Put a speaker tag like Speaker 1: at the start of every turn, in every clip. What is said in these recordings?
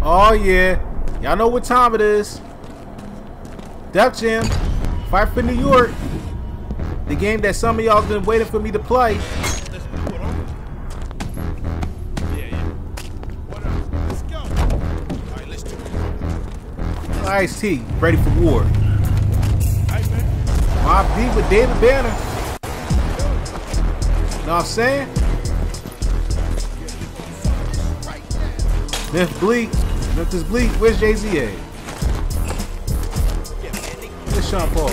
Speaker 1: Oh yeah, y'all know what time it is. Def Jam, Fight for New York. The game that some of y'all been waiting for me to play. Ice-T, ready for war. My beat with David Banner. Know what I'm saying? Memphis Bleak, where's Jay-Z at? Where's Sean Paul?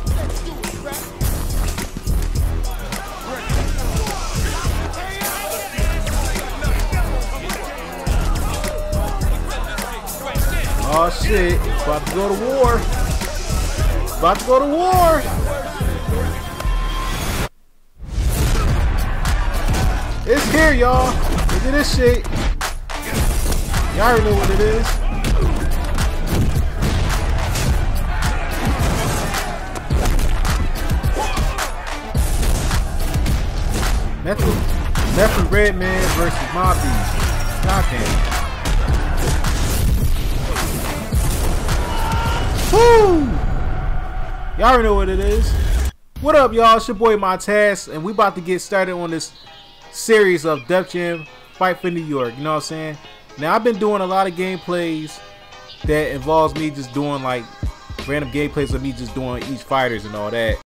Speaker 1: Oh shit, it's about to go to war. About to go to war. It's here, y'all. Look at this shit. Y'all already know what it is. Method Redman versus Mob Deep. Goddamn. Woo! Y'all already know what it is. What up, y'all? It's your boy Montaz, and we about to get started on this series of Def Jam Fight for New York. You know what I'm saying? Now, I've been doing a lot of gameplays that involves me just doing like random gameplays of me just doing each fighters and all that.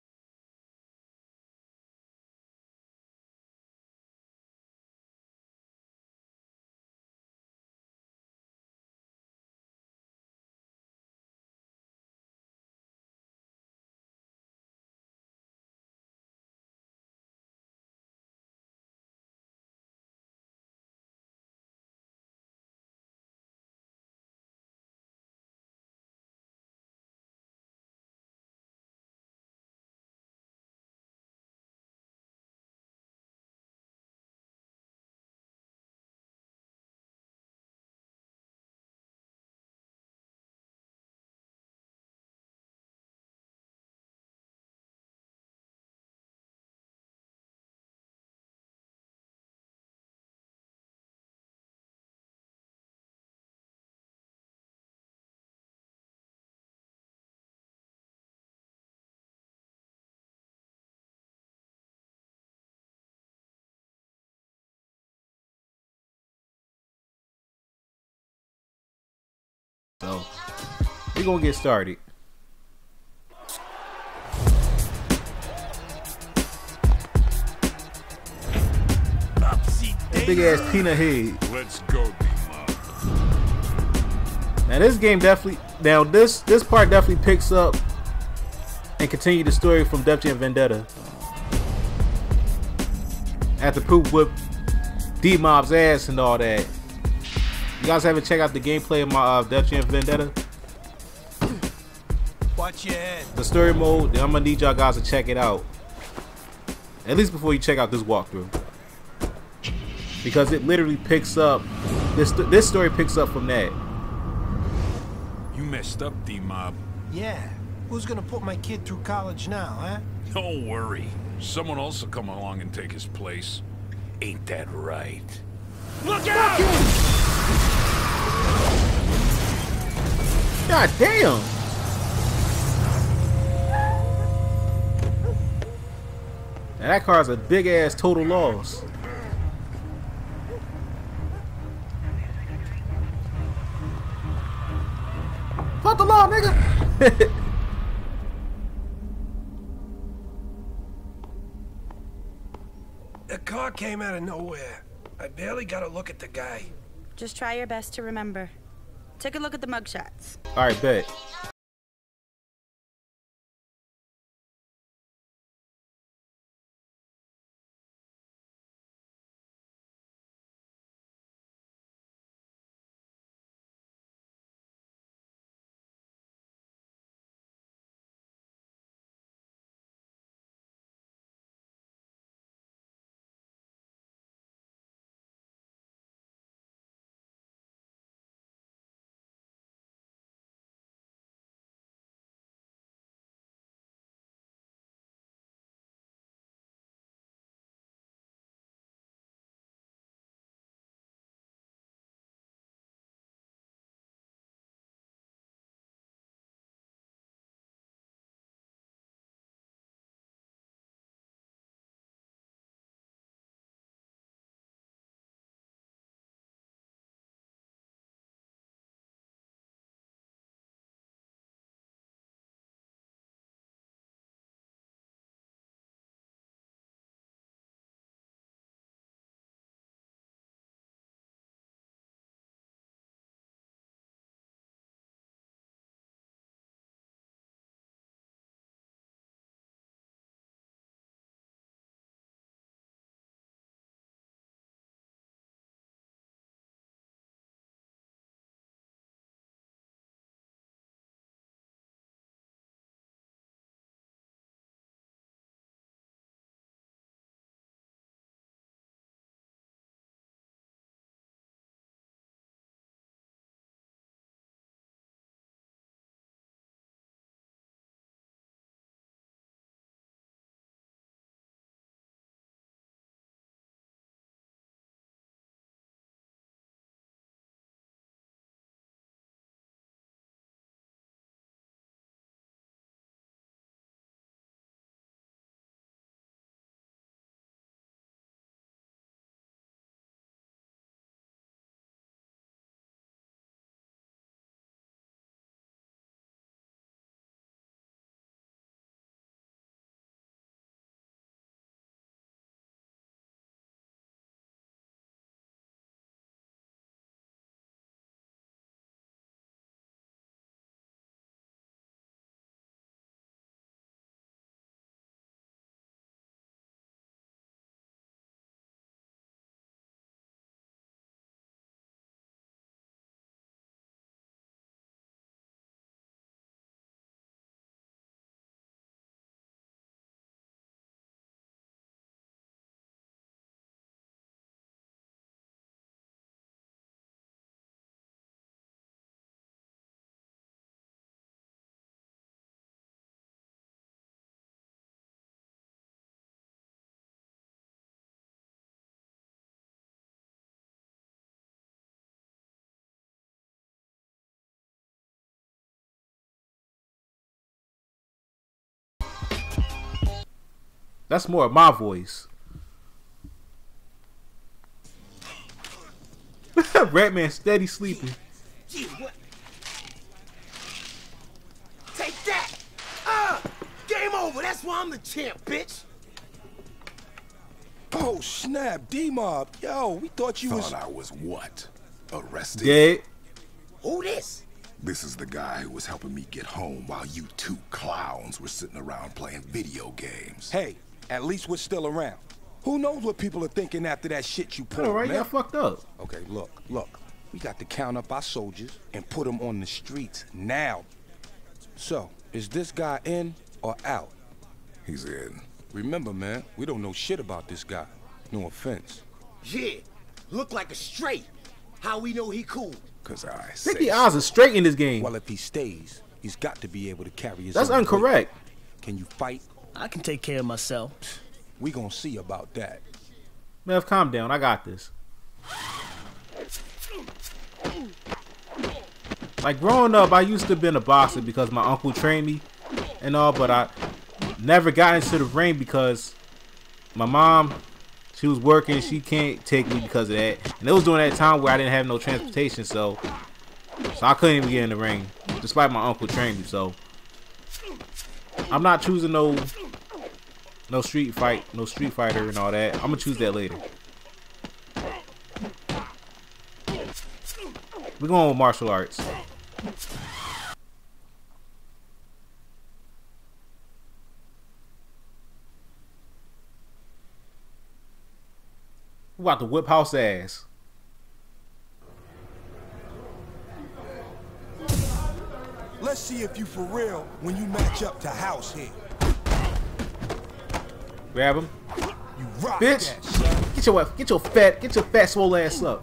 Speaker 1: So, we're gonna get started. That big ass peanut head.
Speaker 2: Let's go, D-Mob.
Speaker 1: Now this game definitely, this part definitely picks up and continue the story from Def Jam Vendetta. After Proof whip D-Mob's ass and all that. You guys haven't checked out the gameplay of my Def Jam Vendetta?
Speaker 3: Watch your head.
Speaker 1: The story mode, then I'm gonna need y'all guys to check it out. At least before you check out this walkthrough. Because it literally picks up, this story picks up from that.
Speaker 2: You messed up, D-Mob.
Speaker 3: Yeah. Who's gonna put my kid through college now, huh?
Speaker 2: Don't worry. Someone else will come along and take his place. Ain't that right? Look out!
Speaker 1: God damn! Now that car's a big ass total loss. Fuck the law, nigga!
Speaker 3: The car came out of nowhere. I barely got a look at the guy.
Speaker 4: Just try your best to remember. Take a look at the mugshots.
Speaker 1: Alright, bet. That's more of my voice. Redman steady sleeping.
Speaker 5: Gee, what? Take that! Game over. That's why I'm the champ, bitch.
Speaker 6: Oh, snap. D-Mob. Yo, we thought you
Speaker 7: Thought I was what? Arrested?
Speaker 1: Dead.
Speaker 5: Who this?
Speaker 7: This is the guy who was helping me get home while you two clowns were sitting around playing video games.
Speaker 6: Hey, at least we're still around. Who knows what people are thinking after that shit you pulled,
Speaker 1: Alright,
Speaker 6: man?
Speaker 1: y'all fucked up.
Speaker 6: Okay, look. We got to count up our soldiers and put them on the streets now. So, is this guy in or out?
Speaker 7: He's in.
Speaker 6: Remember, man, we don't know shit about this guy. No offense.
Speaker 5: Yeah, look like a straight. How we know he cool?
Speaker 7: Cause I
Speaker 1: I
Speaker 7: say
Speaker 1: think the odds are straight in this game.
Speaker 6: Well, if he stays, he's got to be able to carry his
Speaker 1: That's
Speaker 6: own
Speaker 1: incorrect.
Speaker 6: weight. Can you fight?
Speaker 8: I can take care of myself.
Speaker 6: We gonna see about that.
Speaker 1: Mev, calm down. I got this. Like growing up, I used to have been a boxer because my uncle trained me and all, but I never got into the ring because my mom, she was working. She can't take me because of that. And it was during that time where I didn't have no transportation, so I couldn't even get in the ring, despite my uncle trained me. So I'm not choosing no street fighter and all that. I'm gonna choose that later. We're going with martial arts. We about to whip house ass.
Speaker 6: Let's see if you for real when you match up to House here.
Speaker 1: Grab him.
Speaker 6: You rock
Speaker 1: Bitch.
Speaker 6: that, son.
Speaker 1: Get your fat swole ass up.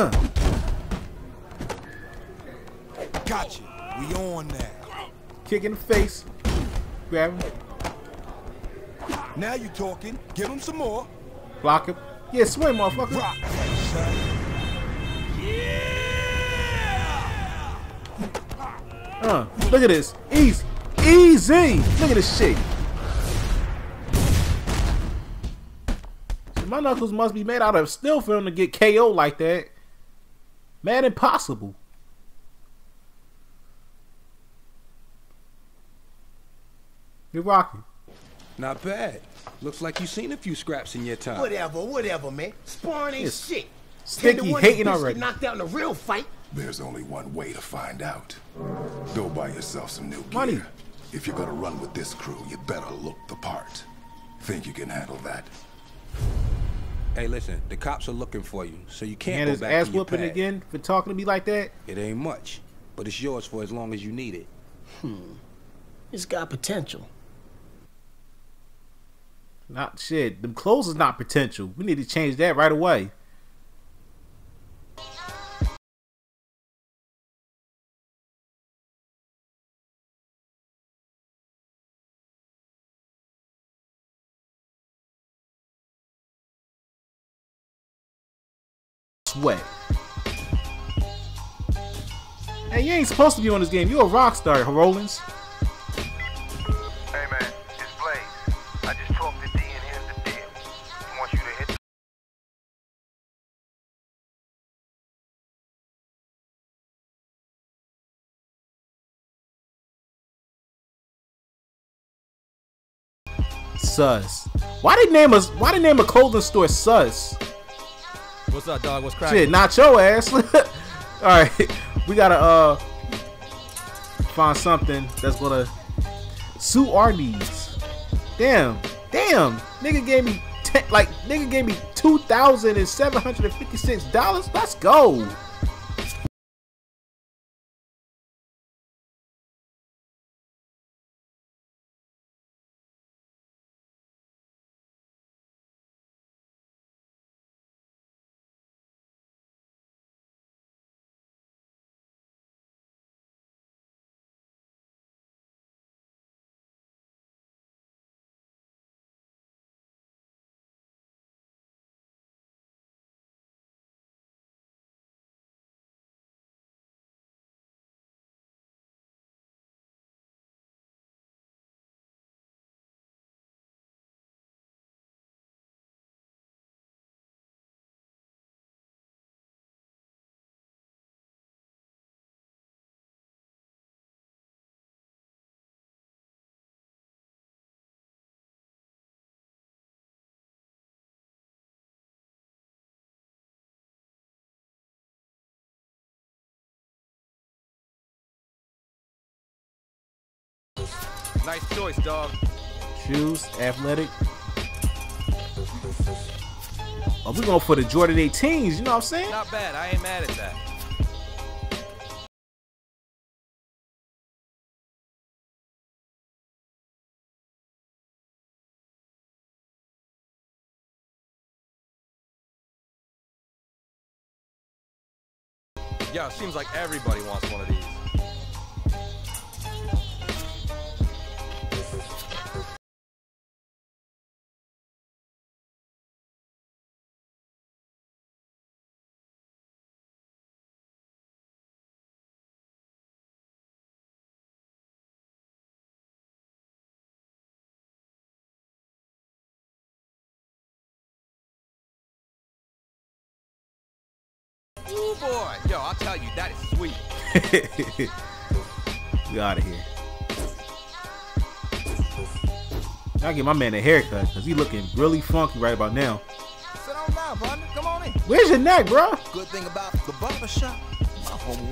Speaker 6: Gotcha. We on now.
Speaker 1: Kick in the face. Grab him.
Speaker 6: Now you talking. Give him some more.
Speaker 1: Block him. Yeah, swing, motherfucker.
Speaker 6: Rock that, son.
Speaker 1: Look at this. Easy. Easy. Look at this shit. My knuckles must be made out of steel for him to get KO like that. Man, impossible. You're rocking.
Speaker 6: Not bad. Looks like you've seen a few scraps in your time.
Speaker 5: Whatever, man. Sparring ain't
Speaker 1: Yes.
Speaker 5: shit.
Speaker 1: Sticky
Speaker 5: 10 to 1
Speaker 1: hating
Speaker 5: bitch
Speaker 1: already.
Speaker 5: Get knocked out in a real fight.
Speaker 7: There's only one way to find out. Go buy yourself some new gear.
Speaker 1: Money.
Speaker 7: If you're gonna run with this crew, you better look the part. Think you can handle that?
Speaker 6: Hey, listen, the cops are looking for you, so you can't
Speaker 1: And
Speaker 6: go
Speaker 1: his
Speaker 6: back
Speaker 1: ass
Speaker 6: to your
Speaker 1: whooping
Speaker 6: pad.
Speaker 1: again for talking to me like that.
Speaker 6: It ain't much, but it's yours for as long as you need it.
Speaker 8: It's got potential.
Speaker 1: Not shit. Them clothes is not potential. We need to change that right away. Sweat. Hey, you ain't supposed to be on this game. You're a rock star, Rollins.
Speaker 9: Hey man, it's Blaze. I just talked to D and here's the deal. He wants you to hit
Speaker 1: Sus. Why they name a clothing store Sus?
Speaker 10: What's up, dog? What's cracking?
Speaker 1: Shit, not your ass. Alright. We gotta find something that's gonna suit our needs. Damn. Nigga gave me $2,756. Let's go.
Speaker 10: Nice choice, dog.
Speaker 1: Shoes, athletic. Oh, we going for the Jordan 18s, you know what I'm saying?
Speaker 10: Not bad. I ain't mad at that. Yo, seems like everybody wants one of these. Ooh, boy. Yo, I'll tell you, that is sweet.
Speaker 1: We out of here. I get my man a haircut because he looking really funky right about now.
Speaker 10: Sit on down, partner. Come on in.
Speaker 1: Where's your neck, bro?
Speaker 10: Good thing about the barber shop, my home.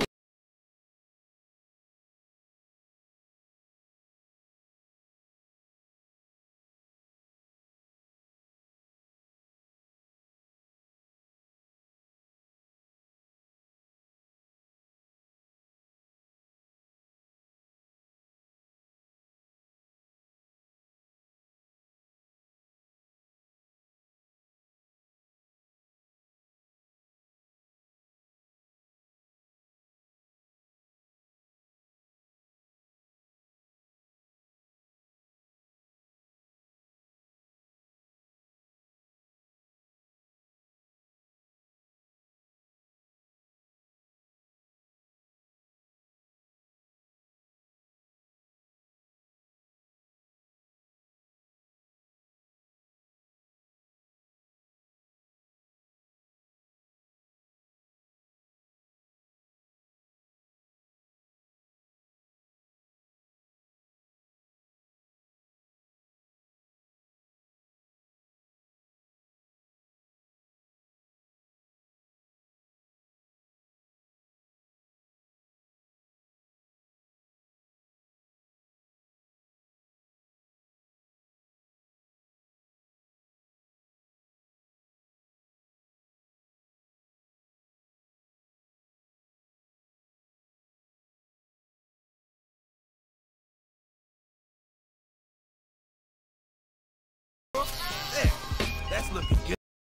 Speaker 10: There, that's looking good.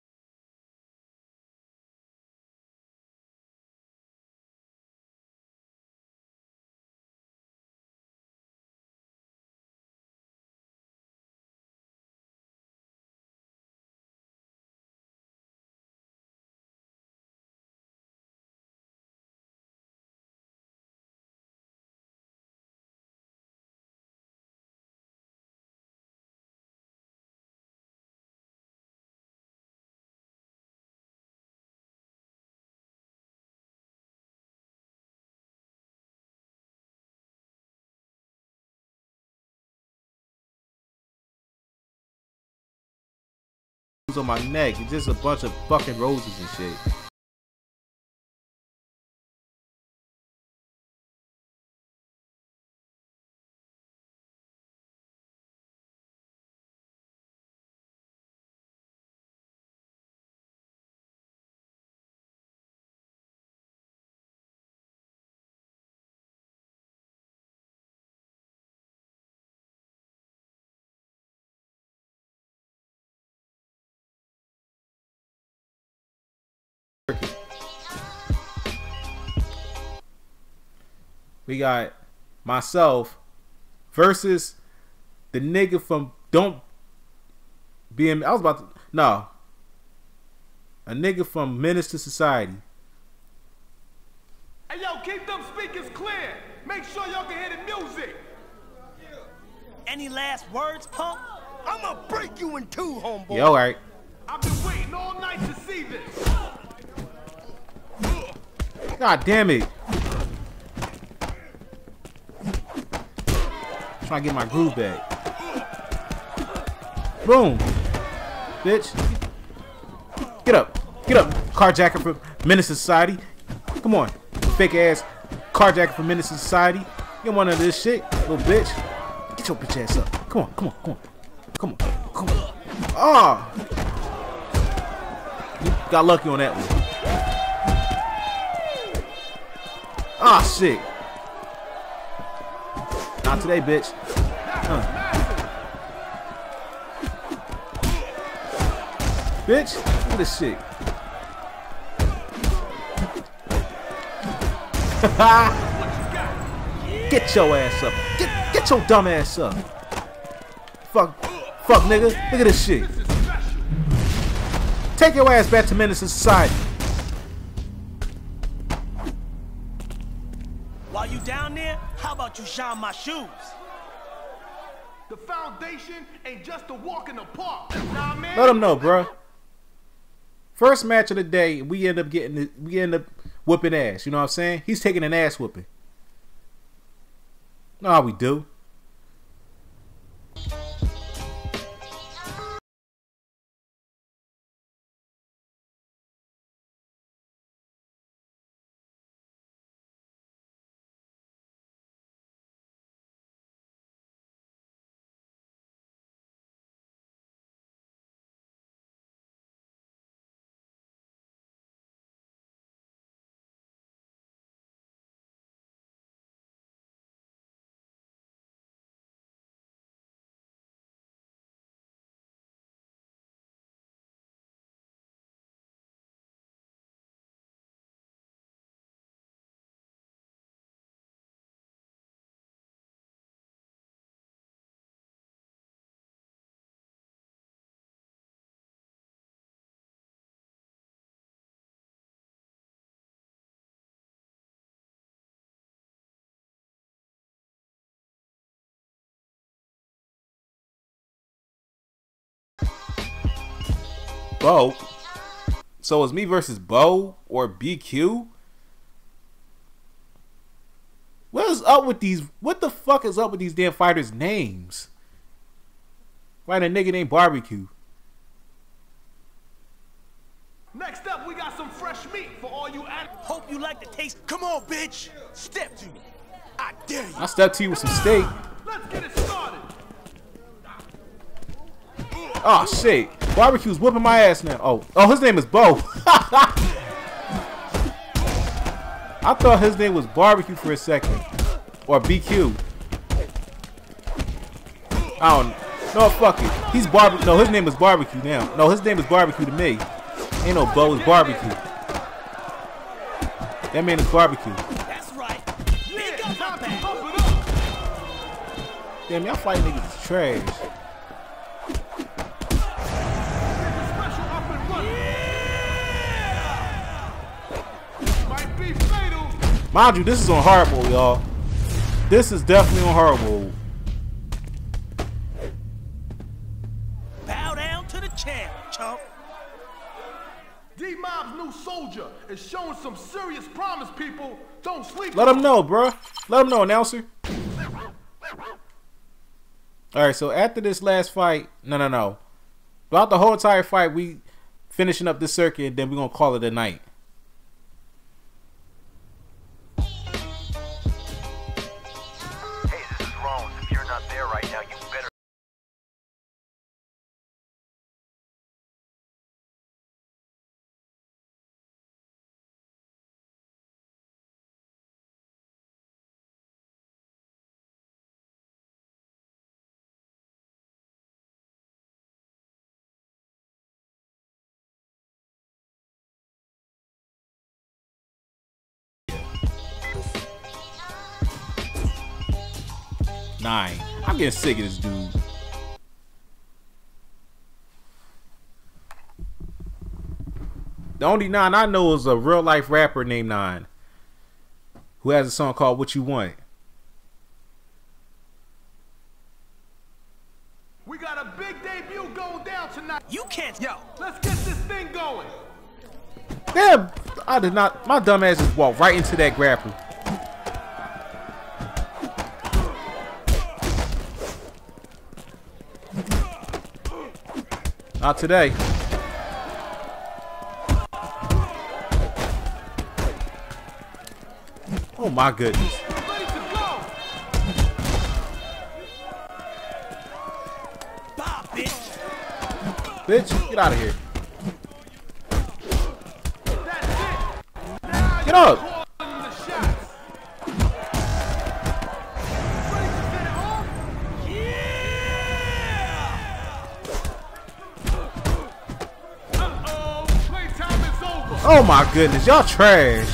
Speaker 1: On my neck, it's just a bunch of fucking roses and shit. We got myself versus the nigga from Don't BM. I was about to no. A nigga from Menace to Society.
Speaker 5: Hey, yo, keep them speakers clear. Make sure y'all can hear the music.
Speaker 8: Any last words, punk?
Speaker 5: I'ma break you in two, homeboy.
Speaker 1: Yeah, all right.
Speaker 5: I've been waiting all night to see this.
Speaker 1: God damn it. Trying to get my groove back. Boom. Bitch. Get up. Get up. Carjacker from Menace to Society. Come on. Fake ass carjacker from Menace to Society. You want none of this shit, little bitch. Get your bitch ass up. Come on, come on, come on. Come on, come on. Ah! You got lucky on that one. Ah, shit. Not today, bitch. Bitch, look at this shit. Get your ass up. Get your dumb ass up. Fuck, nigga. Look at this shit. Take your ass back to menace in society.
Speaker 8: While you down there, how about you shine my shoes?
Speaker 5: The foundation ain't just a walk in the park. Nah, man.
Speaker 1: Let them know, bro. First match of the day, we end up whooping ass. You know what I'm saying? He's taking an ass whooping. Know how we do. Bo. So it's me versus Bo or BQ? What is up with these? What the fuck is up with these damn fighters' names? Why the nigga named Barbecue?
Speaker 5: Next up, we got some fresh meat for all you animals.
Speaker 8: Hope you like the taste.
Speaker 5: Come on, bitch. Step to me. I dare you.
Speaker 1: I stepped to you with some steak.
Speaker 5: Let's get it started.
Speaker 1: Oh shit. Barbecue's whooping my ass now. Oh, his name is Bo. I thought his name was Barbecue for a second. Or BQ. I don't know. No, fuck it. He's Barbecue. No, his name is Barbecue now. No, his name is Barbecue to me. Ain't no Bo, it's Barbecue. That man is Barbecue.
Speaker 8: That's right.
Speaker 1: Damn, y'all fighting niggas is trash. Mind you, this is on hard mode, y'all. This is definitely on hard mode.
Speaker 8: Bow down to the champ, chump.
Speaker 5: D-Mob's new soldier is showing some serious promise, people. Don't sleep.
Speaker 1: Let him know, bro. Let him know, announcer. Alright, so after this last fight, no. Throughout the whole entire fight, we finishing up this circuit, and then we're going to call it a night. Nine. I'm getting sick of this dude. The only Nine I know is a real life rapper named Nine, who has a song called What You Want.
Speaker 5: We got a big debut going down tonight.
Speaker 8: You can't.
Speaker 5: Yo, let's get this thing going.
Speaker 1: Damn, I did not. My dumb ass just walked right into that grappler. Not today. Oh my goodness. bitch. Get out of here. Get up. Oh my goodness, y'all trash.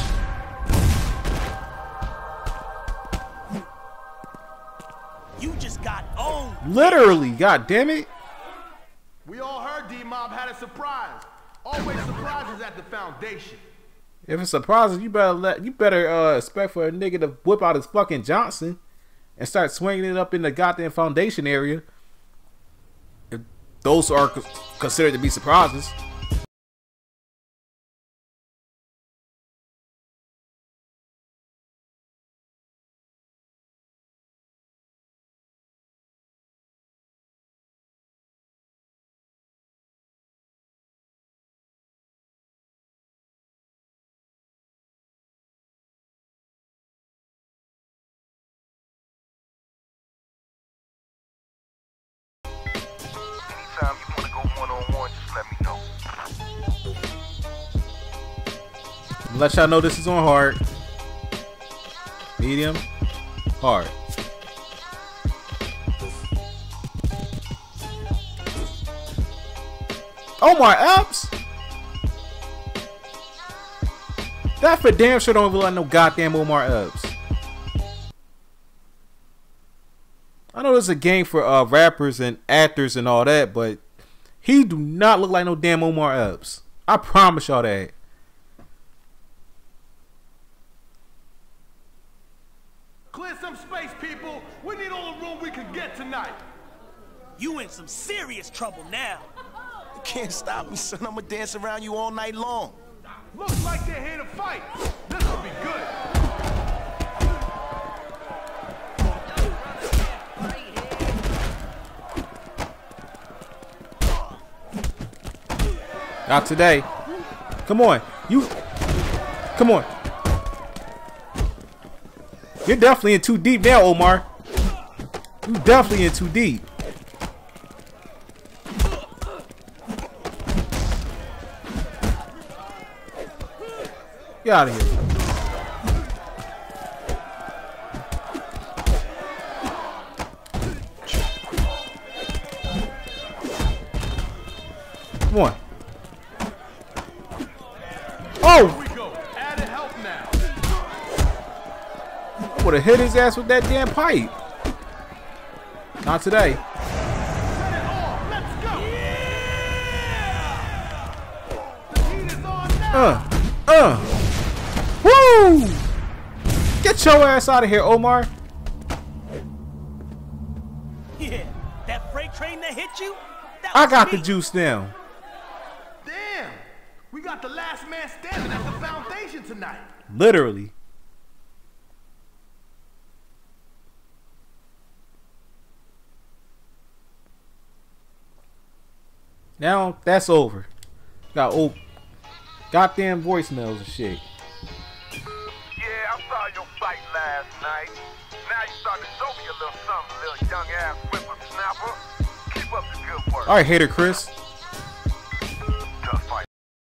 Speaker 8: You just got owned.
Speaker 1: Literally, god damn it.
Speaker 5: We all heard D-Mob had a surprise. Always surprises at the foundation.
Speaker 1: If it's surprises, you better expect for a nigga to whip out his fucking Johnson and start swinging it up in the goddamn foundation area. If those are considered to be surprises.
Speaker 9: Anytime you want to go one-on-one, just let me know.
Speaker 1: Let y'all know this is on hard. Medium. Hard. Omar Epps? That for damn sure don't even let no goddamn Omar Epps. I know there's a game for rappers and actors and all that, but he do not look like no damn Omar Epps. I promise y'all that.
Speaker 5: Clear some space, people. We need all the room we can get tonight.
Speaker 8: You in some serious trouble now.
Speaker 3: You can't stop me, son. I'm gonna dance around you all night long.
Speaker 5: Looks like they're here to fight. This will be good.
Speaker 1: Not today. Come on. Come on. You're definitely in too deep now, Omar. You definitely in too deep. Get out of here. Come on. Oh!
Speaker 5: Here we go. Added help now.
Speaker 1: I would have hit his ass with that damn pipe. Not today.
Speaker 5: Set it off. Let's go. Yeah! The heat is on now.
Speaker 1: Woo! Get your ass out of here, Omar.
Speaker 8: Yeah, that freight train that hit you? That
Speaker 1: I
Speaker 8: was
Speaker 1: got
Speaker 8: me.
Speaker 1: the juice now.
Speaker 5: Damn. We got the last man standing at the foundation tonight.
Speaker 1: Literally. Now that's over. Got old goddamn voicemails and shit.
Speaker 9: Yeah, I saw your fight last night. Now you starting to show me a little something, little young ass whippersnapper. Keep up the good work.
Speaker 1: All right, hater Chris.
Speaker 9: Tough fight.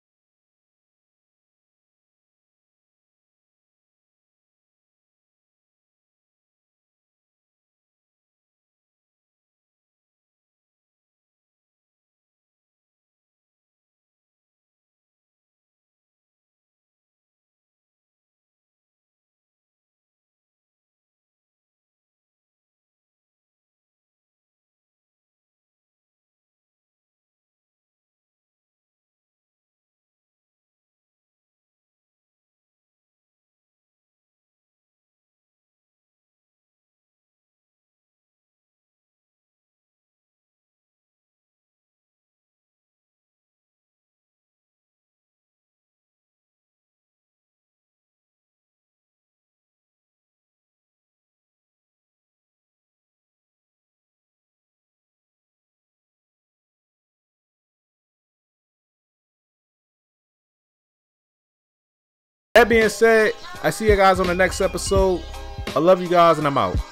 Speaker 1: That being said, I see you guys on the next episode. I love you guys and I'm out.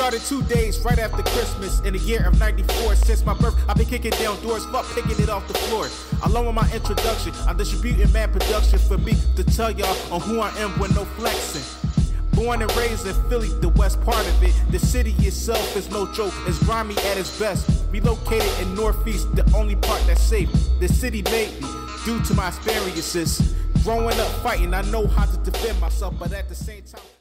Speaker 1: started 2 days right after Christmas in the year of 94. Since my birth, I've been kicking down doors, fuck picking it off the floor. Along with my introduction, I'm distributing mad production for me to tell y'all on who I am with no flexing. Born and raised in Philly, the west part of it. The city itself is no joke, it's grimy at its best. Relocated in Northeast, the only part that's safe. The city made me, due to my experiences. Growing up fighting, I know how to defend myself, but at the same time